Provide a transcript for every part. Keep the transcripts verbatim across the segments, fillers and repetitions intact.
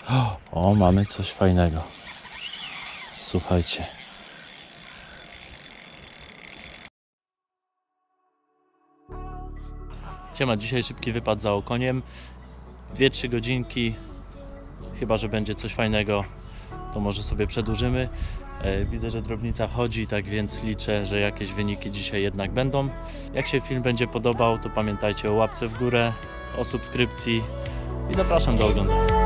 O, o, mamy coś fajnego. Słuchajcie. Siema, dzisiaj szybki wypad za okoniem. dwie trzy godzinki. Chyba że będzie coś fajnego, to może sobie przedłużymy. Widzę, że drobnica chodzi, tak więc liczę, że jakieś wyniki dzisiaj jednak będą. Jak się film będzie podobał, to pamiętajcie o łapce w górę, o subskrypcji i zapraszam do oglądania.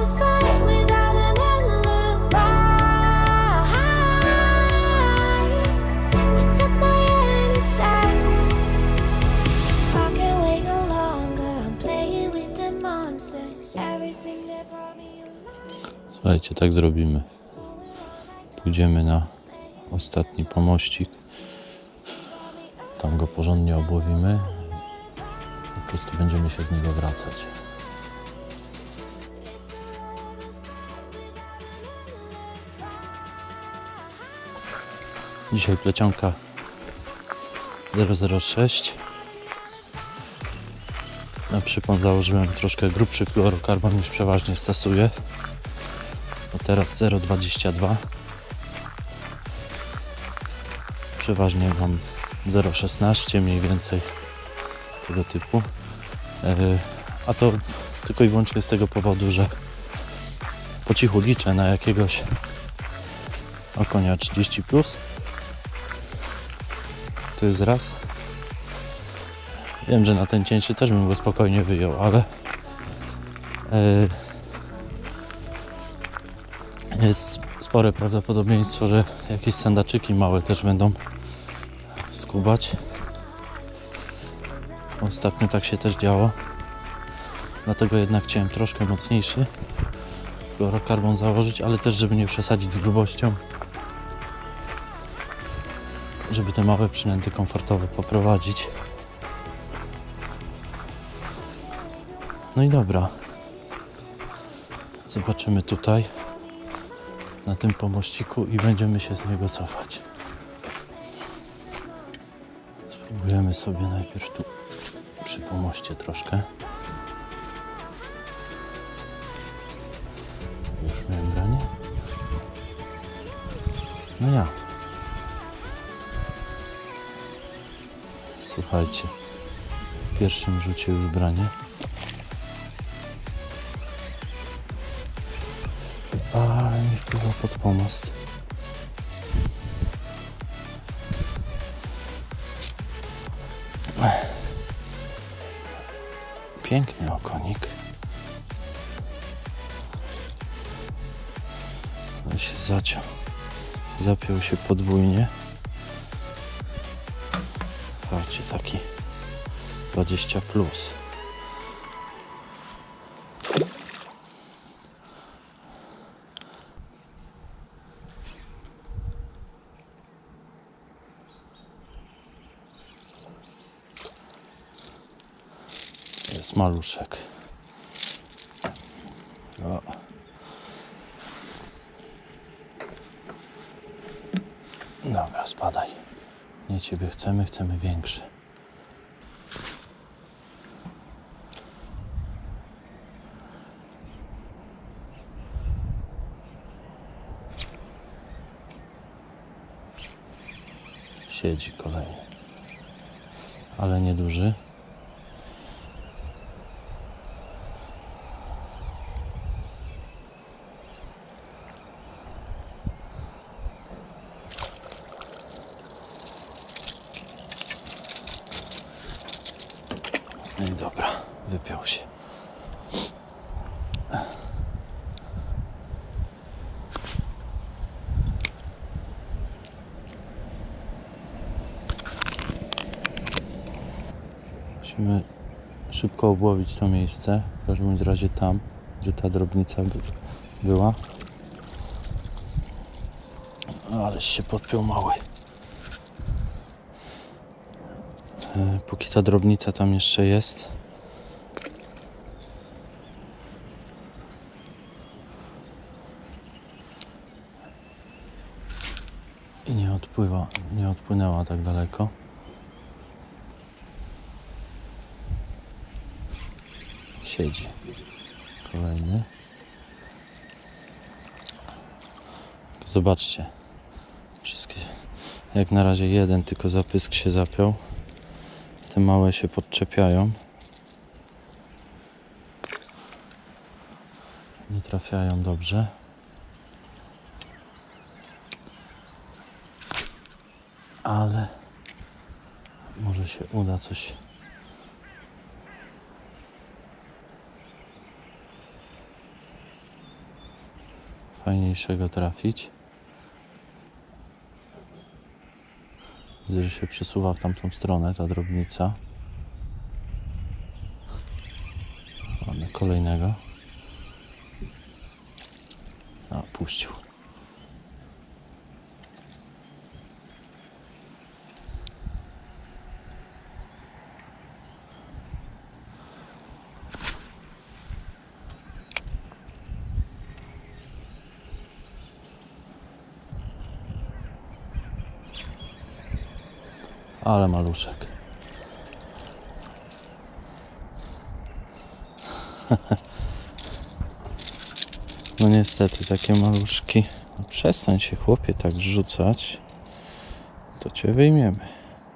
Słuchajcie, tak zrobimy. Pójdziemy na ostatni pomościk. Tam go porządnie obłowimy. I po prostu będziemy się z niego wracać. Dzisiaj plecionka zero zero sześć. Na przypon założyłem troszkę grubszy fluorokarbon niż przeważnie stosuję. Bo teraz zero dwadzieścia dwa. Przeważnie mam zero szesnaście mniej więcej tego typu. A to tylko i wyłącznie z tego powodu, że po cichu liczę na jakiegoś okonia trzydzieści plus. To jest raz. Wiem, że na ten cieńszy też bym go spokojnie wyjął, ale jest spore prawdopodobieństwo, że jakieś sandaczyki małe też będą skubać. Ostatnio tak się też działo. Dlatego jednak chciałem troszkę mocniejszy fluorokarbon założyć, ale też żeby nie przesadzić z grubością. Żeby te małe przynęty komfortowo poprowadzić. No i dobra. Zobaczymy tutaj na tym pomościku i będziemy się z niego cofać. Spróbujemy sobie najpierw tu przy pomoście troszkę. Już miałem branie. No ja. Słuchajcie, w pierwszym rzucie już branie. Ale mi wpływa pod pomost. Piękny okonik. Ale się zaciął. Zapiął się podwójnie. Patrzcie, taki dwadzieścia plus. Jest maluszek. O. Dobra, spadaj. Nie ciebie chcemy, chcemy większy. Siedzi kolejny. Ale nieduży. No i dobra, wypiął się. Musimy szybko obłowić to miejsce, w każdym razie tam, gdzie ta drobnica by była. Ależ się podpiął mały. Póki ta drobnica tam jeszcze jest, i nie odpływa, nie odpłynęła tak daleko. Siedzi. Kolejny. zobaczcie. Wszystkie, jak na razie jeden tylko zapysk się zapiął. Te małe się podczepiają. Nie trafiają dobrze. Ale może się uda coś fajniejszego trafić. Widzę, że się przesuwa w tamtą stronę ta drobnica. Mamy kolejnego. A, puścił. Ale maluszek. No niestety takie maluszki. No przestań się, chłopie, tak rzucać. To cię wyjmiemy.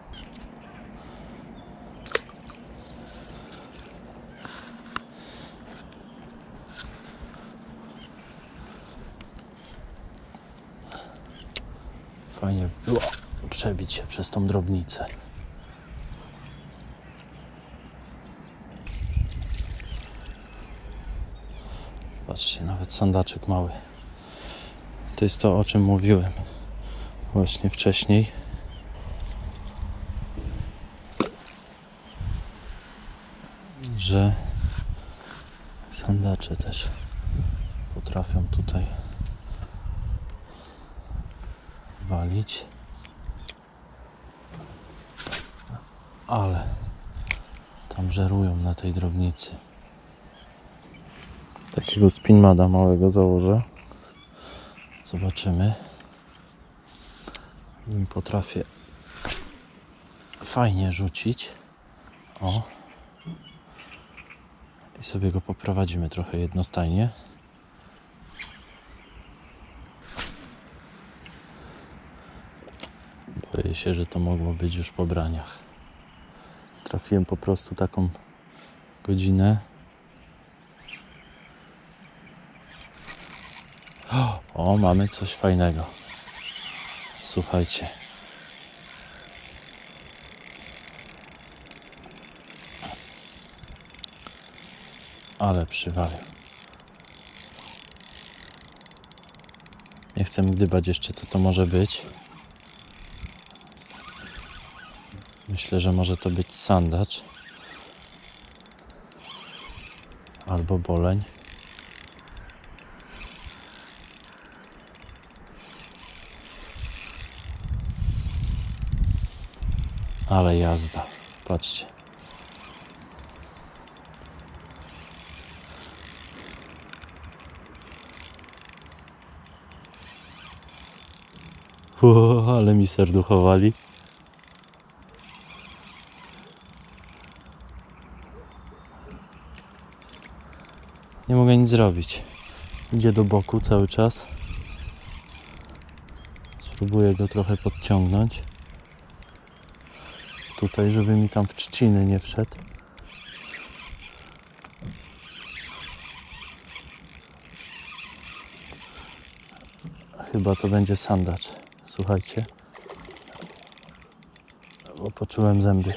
Fajnie by było przebić się przez tą drobnicę. Patrzcie, nawet sandaczek mały. To jest to, o czym mówiłem właśnie wcześniej. Że sandacze też potrafią tutaj walić. Ale tam żerują na tej drobnicy. Takiego spinmada małego założę. Zobaczymy. Im potrafię fajnie rzucić. O. I sobie go poprowadzimy trochę jednostajnie. Boję się, że to mogło być już po braniach. Trafiłem po prostu taką godzinę. O, o, mamy coś fajnego. Słuchajcie. Ale przywalił. Nie chcę gdybać jeszcze, co to może być. Myślę, że może to być sandacz. Albo boleń. Ale jazda. Patrzcie. O, ale mi serduchowali. Nie mogę nic zrobić. Idzie do boku cały czas. Spróbuję go trochę podciągnąć. Tutaj, żeby mi tam w trzciny nie wszedł. Chyba to będzie sandacz. Słuchajcie. Bo poczułem zęby.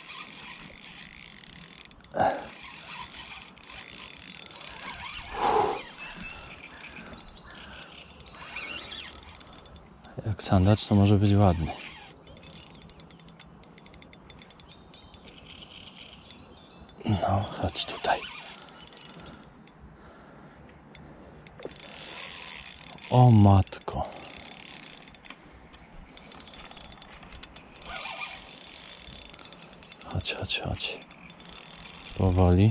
Jak sandacz, to może być ładny. No, chodź tutaj. O matko. Chodź, chodź, chodź. Powoli.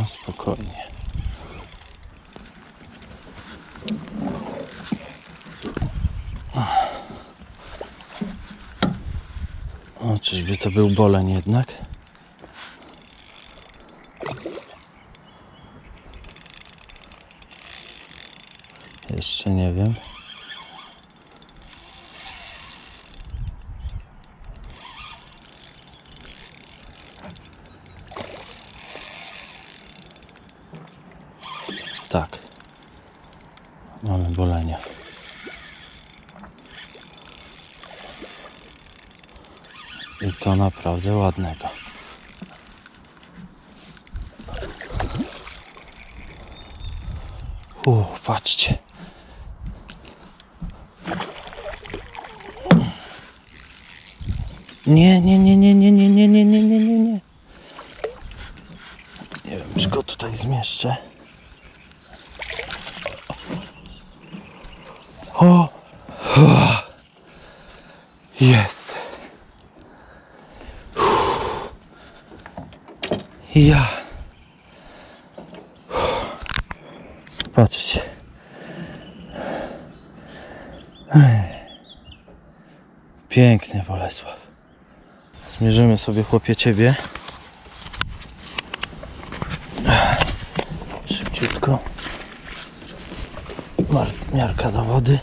Na spokojnie. O, czyżby to był boleń jednak? Jeszcze nie wiem. Tak. Mamy bolenia. I to naprawdę ładnego. U, patrzcie. Nie, nie, nie, nie, nie, nie, nie, nie, nie, nie, nie, nie. Nie wiem, czy go tutaj zmieszczę. O! Jest. Ja. Patrzcie. Piękny Bolesław. Zmierzymy sobie, chłopie, ciebie. Szybciutko. Mar- miarka do wody.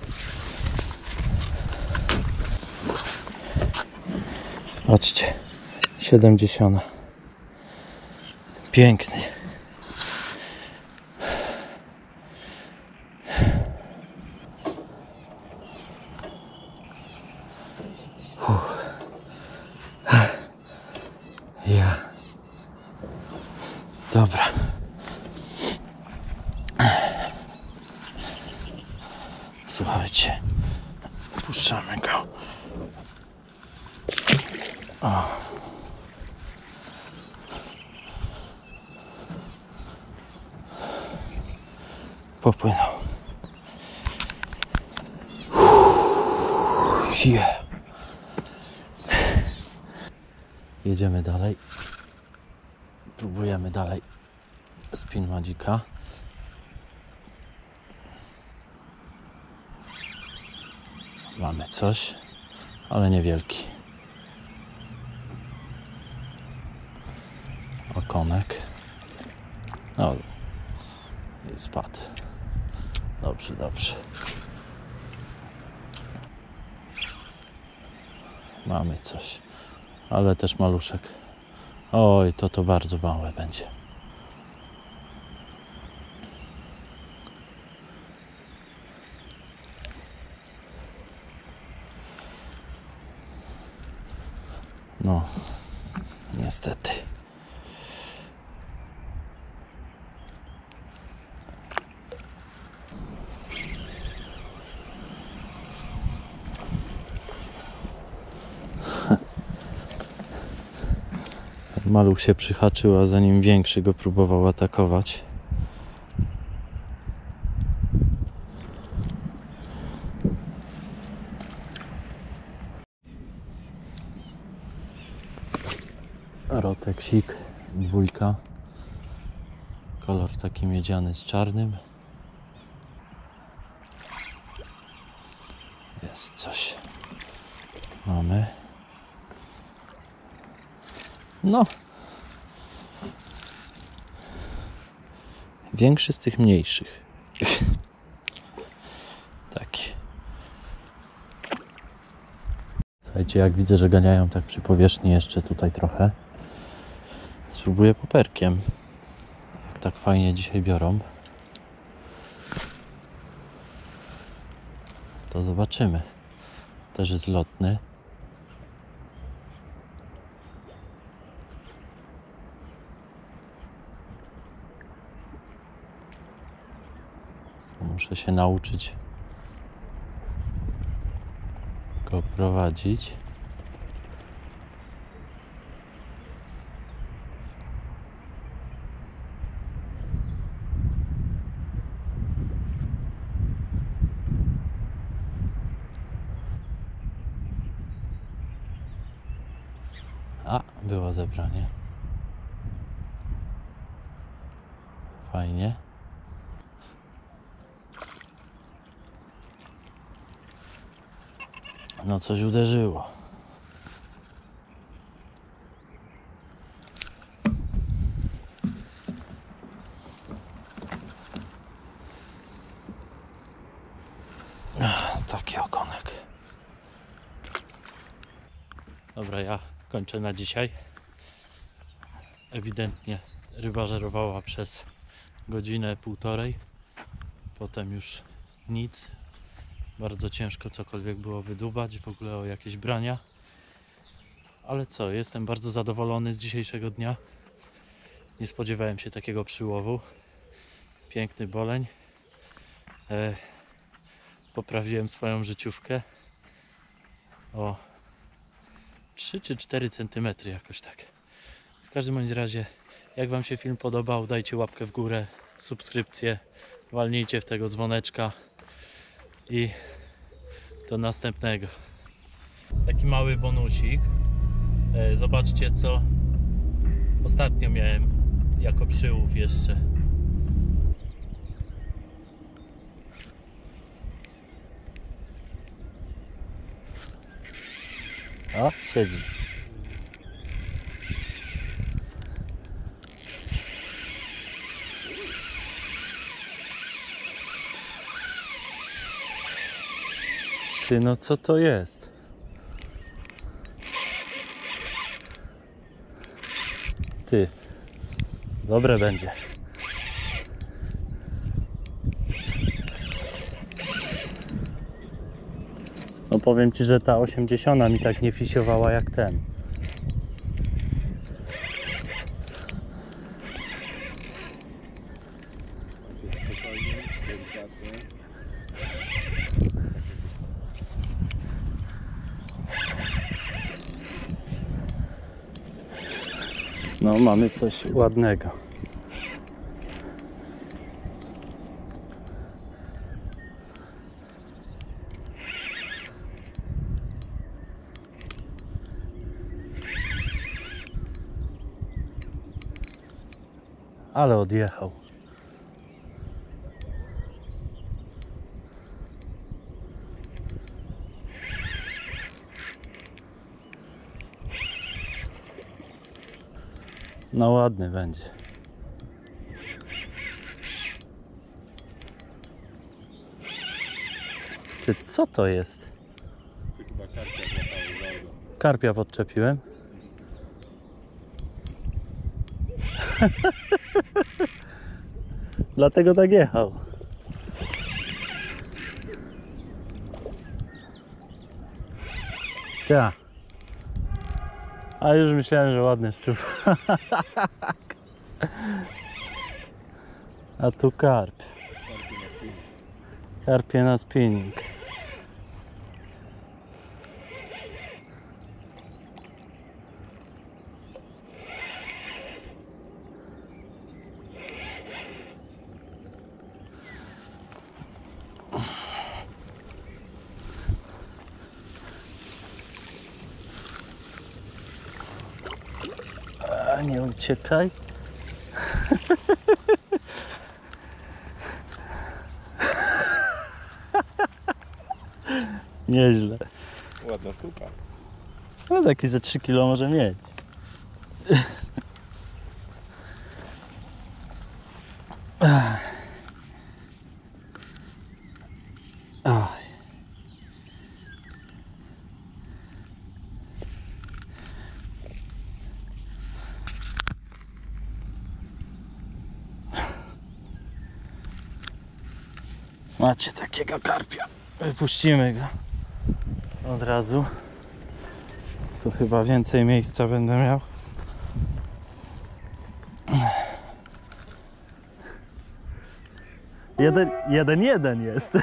Patrzcie. siedemdziesiąt. Piękny. Uff. Ja. Dobra. Słuchajcie. Puszczamy go. O. Popłynął. Yeah. Jedziemy dalej. Próbujemy dalej Spin Magica. Mamy coś, ale niewielki. Okonek. No i spadł. Dobrze, dobrze. Mamy coś, ale też maluszek. Oj, to to bardzo małe będzie. No, niestety. Maluch się przyhaczył, a zanim większy go próbował atakować. Roteksik, dwójka. Kolor taki miedziany z czarnym. Jest coś. Mamy. No. Większy z tych mniejszych. Taki. Słuchajcie, jak widzę, że ganiają tak przy powierzchni jeszcze tutaj trochę, spróbuję poperkiem. Jak tak fajnie dzisiaj biorą, to zobaczymy. Też jest lotny. Muszę się nauczyć go prowadzić. A, było zebranie. Fajnie. No coś uderzyło. Ach, taki okonek. Dobra, ja kończę na dzisiaj. Ewidentnie ryba żerowała przez godzinę, półtorej. Potem już nic. Bardzo ciężko cokolwiek było wydubać, w ogóle o jakieś brania. Ale co, jestem bardzo zadowolony z dzisiejszego dnia. Nie spodziewałem się takiego przyłowu. Piękny boleń. E, poprawiłem swoją życiówkę o trzy czy cztery centymetry jakoś tak. W każdym bądź razie, jak Wam się film podobał, dajcie łapkę w górę, subskrypcję, walnijcie w tego dzwoneczka i do następnego. Taki mały bonusik. Zobaczcie, co ostatnio miałem jako przyłów jeszcze. O, siedzi. Ty, no co to jest? Ty, dobre będzie. No powiem Ci, że ta osiemdziesiąta mi tak nie fisiowała jak ten. No, mamy coś ładnego. Ale odjechał. No ładny będzie. Ty, co to jest? Ty chyba karpia złapałeś. Karpia podczepiłem. Dlatego tak jechał. Tak. A już myślałem, że ładny szczup. A tu karp. Karpie na spinning. A nie uciekaj. Nieźle. Ładna sztuka. No taki ze trzy kilo może mieć. Aj. Macie takiego karpia. Wypuścimy go od razu. Tu chyba więcej miejsca będę miał. Jeden, jeden, jeden jest.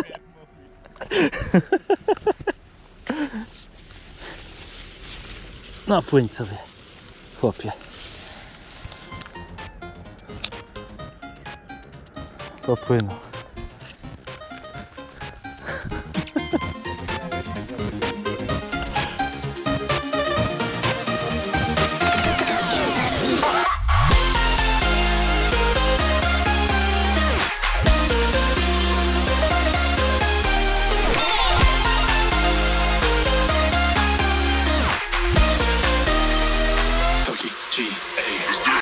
No płyń sobie, chłopie. Popłynął. G A